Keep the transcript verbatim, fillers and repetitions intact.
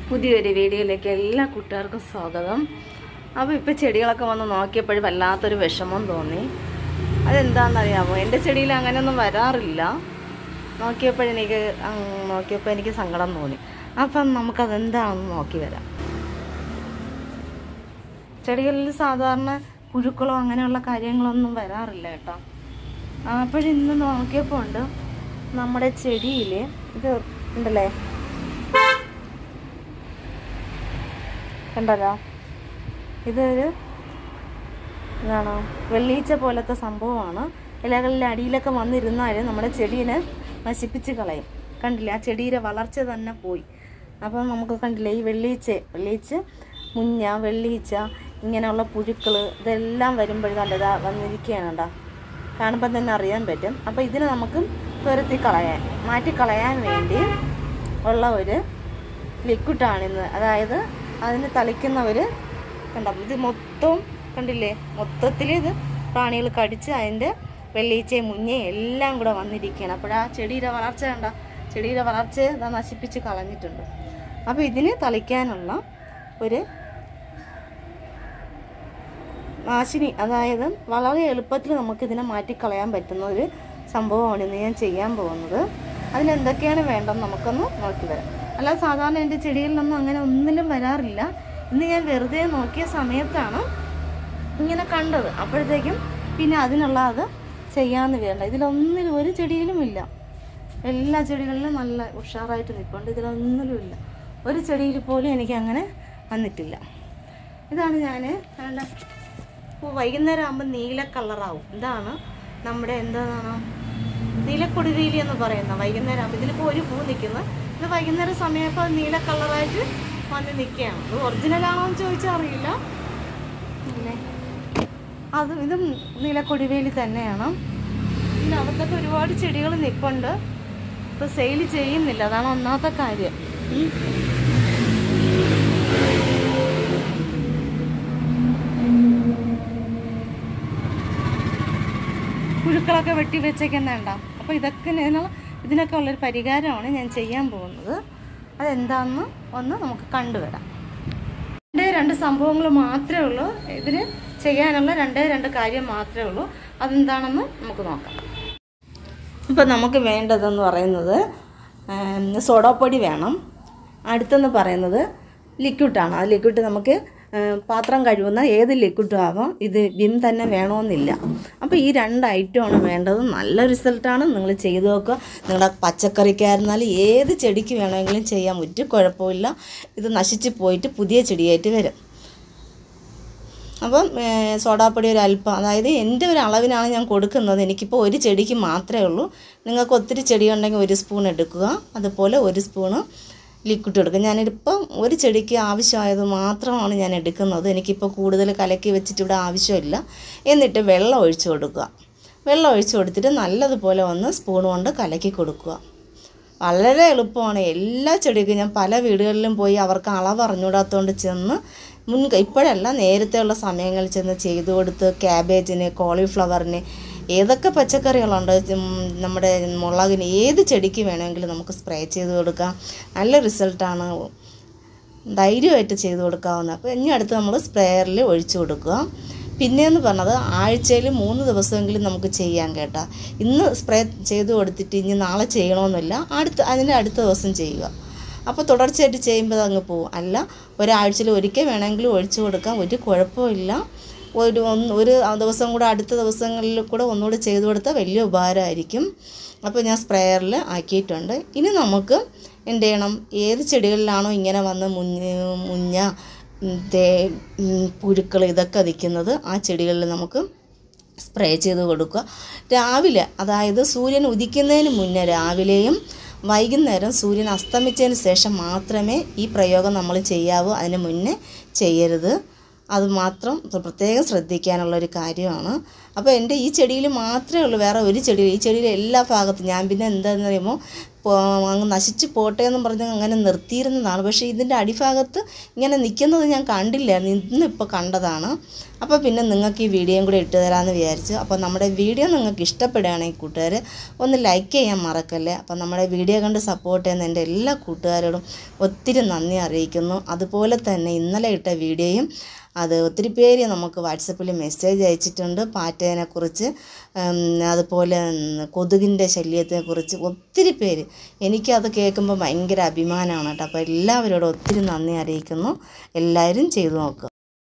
പുതിയൊരു വീഡിയോയിലേക്ക് എല്ലാ കൂട്ടുകാർക്കും സ്വാഗതം. അപ്പോൾ ഇപ്പോൾ ചെടികളൊക്കെ വന്ന് നോക്കിയപ്പോഴും വല്ലാത്തൊരു വിഷമം തോന്നി. അതെന്താണെന്നറിയാമോ, എൻ്റെ ചെടിയിൽ അങ്ങനെയൊന്നും വരാറില്ല. നോക്കിയപ്പോഴെനിക്ക് നോക്കിയപ്പോൾ എനിക്ക് സങ്കടം തോന്നി. അപ്പം നമുക്കതെന്താണെന്ന് നോക്കി വരാം. ചെടികളിൽ സാധാരണ പുഴുക്കളോ അങ്ങനെയുള്ള കാര്യങ്ങളൊന്നും വരാറില്ല കേട്ടോ. അപ്പോഴിന്ന് നോക്കിയപ്പോൾ ഉണ്ട് നമ്മുടെ ചെടിയിൽ ഇത് ഉണ്ടല്ലേ, കണ്ടല്ലോ, ഇതൊരു ഇതാണോ വെള്ളീച്ച പോലത്തെ സംഭവമാണ്. ഇലകളിലെ അടിയിലൊക്കെ വന്നിരുന്നാൽ നമ്മുടെ ചെടീനെ നശിപ്പിച്ച് കളയും. കണ്ടില്ലേ, ആ ചെടിയുടെ വളർച്ച തന്നെ പോയി. അപ്പം നമുക്ക് കണ്ടില്ലേ, ഈ വെള്ളീച്ച വെള്ളീച്ച മുഞ്ഞ വെള്ളീച്ച ഇങ്ങനെയുള്ള പുഴുക്കൾ ഇതെല്ലാം വരുമ്പോഴും കണ്ടതാ വന്നിരിക്കുകയാണ് കേട്ടോ. കാണുമ്പോൾ തന്നെ അറിയാൻ പറ്റും. അപ്പോൾ ഇതിനെ നമുക്ക് തുരത്തി കളയാൻ മാറ്റിക്കളയാൻ വേണ്ടി ഉള്ള ഒരു ലിക്വിഡാണിന്ന്. അതായത് അതിന് തളിക്കുന്ന ഒരു കണ്ടോ, ഇത് മൊത്തം കണ്ടില്ലേ, മൊത്തത്തിൽ ഇത് പ്രാണികൾ കടിച്ച് അതിൻ്റെ വെള്ളീച്ചയും മുഞ്ഞയും എല്ലാം കൂടെ വന്നിരിക്കുകയാണ്. അപ്പോഴാ ചെടിയുടെ വളർച്ച കണ്ട ചെടിയുടെ വളർച്ചയെ ഇതാ നശിപ്പിച്ച് കളഞ്ഞിട്ടുണ്ട്. അപ്പോൾ ഇതിന് തളിക്കാനുള്ള ഒരു നാശിനി, അതായത് വളരെ എളുപ്പത്തിൽ നമുക്കിതിനെ മാറ്റിക്കളയാൻ പറ്റുന്ന ഒരു സംഭവമാണ് ഇന്ന് ഞാൻ ചെയ്യാൻ പോകുന്നത്. അതിനെന്തൊക്കെയാണ് വേണ്ടതെന്ന് നമുക്കൊന്ന് നോക്കി വരാം. അല്ലാതെ സാധാരണ എൻ്റെ ചെടികളിലൊന്നും അങ്ങനെ ഒന്നിലും വരാറില്ല. ഇന്ന് ഞാൻ വെറുതെ നോക്കിയ സമയത്താണ് ഇങ്ങനെ കണ്ടത്. അപ്പോഴത്തേക്കും പിന്നെ അതിനുള്ള അത് ചെയ്യാമെന്ന് വേണ്ട. ഇതിലൊന്നിലും ഒരു ചെടിയിലും ഇല്ല. എല്ലാ ചെടികളിലും നല്ല ഉഷാറായിട്ട് നിൽപ്പുണ്ട്. ഇതിലൊന്നിലും ഇല്ല. ഒരു ചെടിയിൽ പോലും എനിക്ക് അങ്ങനെ വന്നിട്ടില്ല. ഇതാണ് ഞാൻ വേണ്ട. ഇപ്പോൾ വൈകുന്നേരം ആകുമ്പോൾ നീല കളറാവും. ഇതാണ് നമ്മുടെ എന്താണ് നീലക്കൊടിവേലി എന്ന് പറയുന്നത്. വൈകുന്നേരം ആകുമ്പോൾ ഇതിലിപ്പോൾ ഒരു പൂ നിൽക്കുന്നത്, ഇത് വൈകുന്നേരം സമയപ്പോൾ നീല കളറായിട്ട് വന്ന് നിൽക്കുകയാണ്. ഇത് ഒറിജിനലാണോ എന്ന് ചോദിച്ചാൽ അറിയില്ല. പിന്നെ അത് ഇതും നീലക്കൊടിവേലി തന്നെയാണ്. പിന്നെ അവിടത്തൊക്കെ ഒരുപാട് ചെടികൾ നിൽപ്പുണ്ട്. ഇപ്പോൾ സെയിൽ ചെയ്യുന്നില്ല, അതാണ് ഒന്നാമത്തെ കാര്യം. പുഴുക്കളൊക്കെ വെട്ടി വെച്ചേക്കുന്നുണ്ടാ. അപ്പോൾ ഇതൊക്കെ ഇതിനൊക്കെ ഉള്ളൊരു പരിഹാരമാണ് ഞാൻ ചെയ്യാൻ പോകുന്നത്. അതെന്താണെന്ന് ഒന്ന് നമുക്ക് കണ്ടുവരാം. രണ്ടേ രണ്ട് സംഭവങ്ങൾ മാത്രമേ ഉള്ളൂ ഇതിന് ചെയ്യാനുള്ള, രണ്ടേ രണ്ട് കാര്യം മാത്രമേ ഉള്ളൂ. അതെന്താണെന്ന് നമുക്ക് നോക്കാം. ഇപ്പോൾ നമുക്ക് വേണ്ടതെന്ന് പറയുന്നത് സോഡാപ്പൊടി വേണം. അടുത്തെന്ന് പറയുന്നത് ലിക്വിഡാണ്. ആ ലിക്വിഡ് നമുക്ക് പാത്രം കഴുകുന്ന ഏത് ലിക്വിഡും ആവാം. ഇത് വിം തന്നെ വേണമെന്നില്ല. അപ്പോൾ ഈ രണ്ട് ഐറ്റമാണ് വേണ്ടത്. നല്ല റിസൾട്ടാണ്. നിങ്ങൾ ചെയ്ത് നോക്കുക. നിങ്ങളുടെ പച്ചക്കറിക്കായിരുന്നാലും ഏത് ചെടിക്ക് വേണമെങ്കിലും ചെയ്യാൻ ഒരു കുഴപ്പമില്ല. ഇത് നശിച്ച് പോയിട്ട് പുതിയ ചെടിയായിട്ട് വരും. അപ്പം സോഡാപ്പൊടി ഒരു അല്പം, അതായത് എൻ്റെ ഒരു അളവിനാണ് ഞാൻ കൊടുക്കുന്നത്. എനിക്കിപ്പോൾ ഒരു ചെടിക്ക് മാത്രമേ ഉള്ളൂ. നിങ്ങൾക്ക് ഒത്തിരി ചെടി ഉണ്ടെങ്കിൽ ഒരു സ്പൂൺ എടുക്കുക. അതുപോലെ ഒരു സ്പൂണ് ലിക്വിഡ് എടുക്കുക. ഞാനിപ്പം ഒരു ചെടിക്ക് ആവശ്യമായത് മാത്രമാണ് ഞാൻ എടുക്കുന്നത്. എനിക്കിപ്പോൾ കൂടുതൽ കലക്കി വെച്ചിട്ട് ഇവിടെ ആവശ്യമില്ല. എന്നിട്ട് വെള്ളം ഒഴിച്ചു കൊടുക്കുക. വെള്ളം ഒഴിച്ചു കൊടുത്തിട്ട് നല്ലതുപോലെ ഒന്ന് സ്പൂൺ കൊണ്ട് കലക്കി കൊടുക്കുക. വളരെ എളുപ്പമാണ്. എല്ലാ ചെടിക്കും ഞാൻ പല വീടുകളിലും പോയി അവർക്ക് അളവ് അറിഞ്ഞുകൂടാത്തതുകൊണ്ട് ചെന്ന് മുൻ ഇപ്പോഴല്ല നേരത്തെയുള്ള സമയങ്ങളിൽ ചെന്ന് ചെയ്തു കൊടുത്ത് ക്യാബേജിന്, കോളിഫ്ലവറിന്, ഏതൊക്കെ പച്ചക്കറികളുണ്ട്, നമ്മുടെ മുളകിന്, ഏത് ചെടിക്ക് വേണമെങ്കിലും നമുക്ക് സ്പ്രേ ചെയ്ത് കൊടുക്കാം. നല്ല റിസൾട്ടാണ്. ധൈര്യമായിട്ട് ചെയ്ത് കൊടുക്കാവുന്ന. അപ്പോൾ ഇനി അടുത്ത് നമ്മൾ സ്പ്രേയറിൽ ഒഴിച്ചു കൊടുക്കുക. പിന്നെയെന്ന് പറഞ്ഞത് ആഴ്ചയിൽ മൂന്ന് ദിവസമെങ്കിലും നമുക്ക് ചെയ്യാൻ കേട്ടോ. ഇന്ന് സ്പ്രേ ചെയ്ത് കൊടുത്തിട്ട് ഇനി നാളെ ചെയ്യണമെന്നില്ല. അടുത്ത അതിൻ്റെ അടുത്ത ദിവസം ചെയ്യുക. അപ്പോൾ തുടർച്ചയായിട്ട് ചെയ്യുമ്പോൾ അങ്ങ് പോകും. അല്ല, ഒരാഴ്ചയിൽ ഒരിക്കൽ വേണമെങ്കിലും ഒഴിച്ചു കൊടുക്കാം, ഒരു കുഴപ്പമില്ല. ഒരു ഒന്ന് ഒരു ദിവസം കൂടെ അടുത്ത ദിവസങ്ങളിൽ കൂടെ ഒന്നുകൂടെ ചെയ്തു കൊടുത്താൽ വലിയ ഉപകാരമായിരിക്കും. അപ്പോൾ ഞാൻ സ്പ്രേയറിൽ ആക്കിയിട്ടുണ്ട്. ഇനി നമുക്ക് എന്ത് ചെയ്യണം, ഏത് ചെടികളിലാണോ ഇങ്ങനെ വന്ന് മുഞ്ഞ മുഞ്ഞ തേ പുഴുക്കൾ ഇതൊക്കെ നിൽക്കുന്നത് ആ ചെടികളിൽ നമുക്ക് സ്പ്രേ ചെയ്ത് കൊടുക്കുക. രാവിലെ, അതായത് സൂര്യൻ ഉദിക്കുന്നതിന് മുന്നേ രാവിലെയും വൈകുന്നേരം സൂര്യൻ അസ്തമിച്ചതിന് ശേഷം മാത്രമേ ഈ പ്രയോഗം നമ്മൾ ചെയ്യാവൂ. അതിന് മുന്നേ ചെയ്യരുത്. അത് മാത്രം പ്രത്യേകം ശ്രദ്ധിക്കാനുള്ളൊരു കാര്യമാണ്. അപ്പോൾ എൻ്റെ ഈ ചെടിയിൽ മാത്രമേ ഉള്ളൂ, വേറെ ഒരു ചെടിയിൽ ഈ ചെടിയിൽ എല്ലാ ഭാഗത്തും ഞാൻ പിന്നെ എന്താണെന്ന് പറയുമ്പോൾ അങ്ങ് നശിച്ച് പോട്ടെ എന്നും പറഞ്ഞ് അങ്ങനെ നിർത്തിയിരുന്നതാണ്. പക്ഷേ ഇതിൻ്റെ അടിഭാഗത്ത് ഇങ്ങനെ നിൽക്കുന്നത് ഞാൻ കണ്ടില്ലായിരുന്നു, ഇന്നിപ്പോൾ കണ്ടതാണ്. അപ്പോൾ പിന്നെ നിങ്ങൾക്ക് ഈ വീഡിയോയും കൂടെ ഇട്ട് തരാമെന്ന് വിചാരിച്ചു. അപ്പോൾ നമ്മുടെ വീഡിയോ നിങ്ങൾക്ക് ഇഷ്ടപ്പെടുകയാണെങ്കിൽ കൂട്ടുകാർ ഒന്ന് ലൈക്ക് ചെയ്യാൻ മറക്കല്ലേ. അപ്പോൾ നമ്മുടെ വീഡിയോ കണ്ട് സപ്പോർട്ട് ചെയ്യുന്ന എൻ്റെ എല്ലാ കൂട്ടുകാരോടും ഒത്തിരി നന്ദി അറിയിക്കുന്നു. അതുപോലെ തന്നെ ഇന്നലെ ഇട്ട വീഡിയോയും അത് ഒത്തിരി പേര് നമുക്ക് വാട്സപ്പിൽ മെസ്സേജ് അയച്ചിട്ടുണ്ട്. പാറ്റേനെക്കുറിച്ച്, അതുപോലെ കൊതുകിൻ്റെ ശല്യത്തെക്കുറിച്ച് ഒത്തിരി പേര്. എനിക്കത് കേൾക്കുമ്പോൾ ഭയങ്കര അഭിമാനമാണ് കേട്ടോ. അപ്പോൾ എല്ലാവരോടും ഒത്തിരി നന്ദി അറിയിക്കുന്നു. എല്ലാവരും ചെയ്തു നോക്കുക.